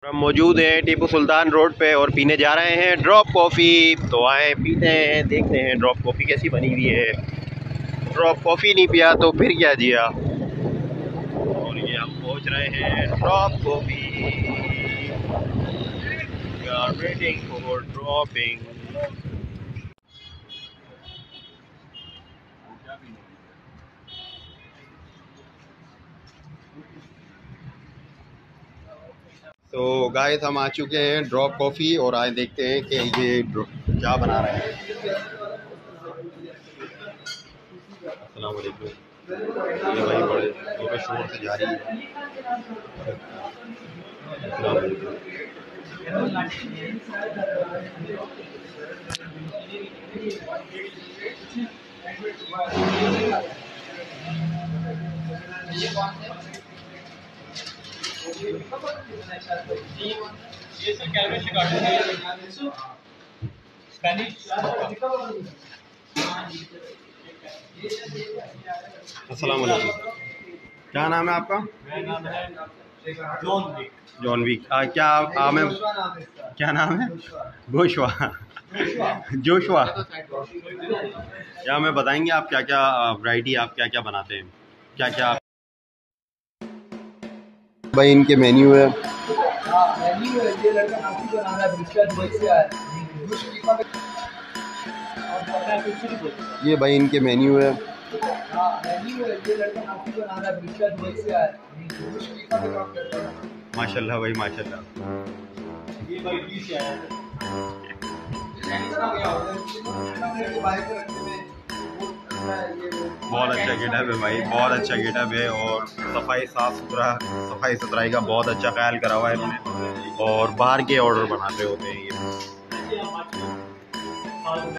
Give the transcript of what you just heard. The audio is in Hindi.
हम मौजूद हैं टीपू सुल्तान रोड पे और पीने जा रहे हैं ड्रॉप कॉफ़ी। तो आए पीते हैं, देखते हैं ड्रॉप कॉफ़ी कैसी बनी हुई है। ड्रॉप कॉफ़ी नहीं पिया तो फिर क्या जिया। और ये हम पहुंच रहे हैं drop coffee. We are waiting for dropping. तो गाइस हम आ चुके हैं ड्रॉप कॉफ़ी और आए देखते हैं कि ये क्या बना रहे हैं। अस्सलाम वालेकुम। ये भाई बड़े जोरों शोर से जा रही है। अस्सलाम वालेकुम। ये सर कैलरी से काट देंगे स्पेनिश। अस्सलाम वालेकुम। क्या नाम है आपका? मेरा नाम है जॉन विक। क्या मैं क्या नाम है? गोशवा। जोशवा। क्या हमें बताएंगे आप क्या क्या वैरायटी आप क्या क्या बनाते हैं, क्या क्या भाई इनके मेन्यू है। ये भाई इनके मेन्यू है। माशाल्लाह भाई माशाल्लाह। बहुत अच्छा गेटअप है भाई, बहुत अच्छा गेटअप है और सफाई सफाई सुथराई का बहुत अच्छा ख्याल करा हुआ है इन्होंने। और बाहर के ऑर्डर बनाते होते हैं ये।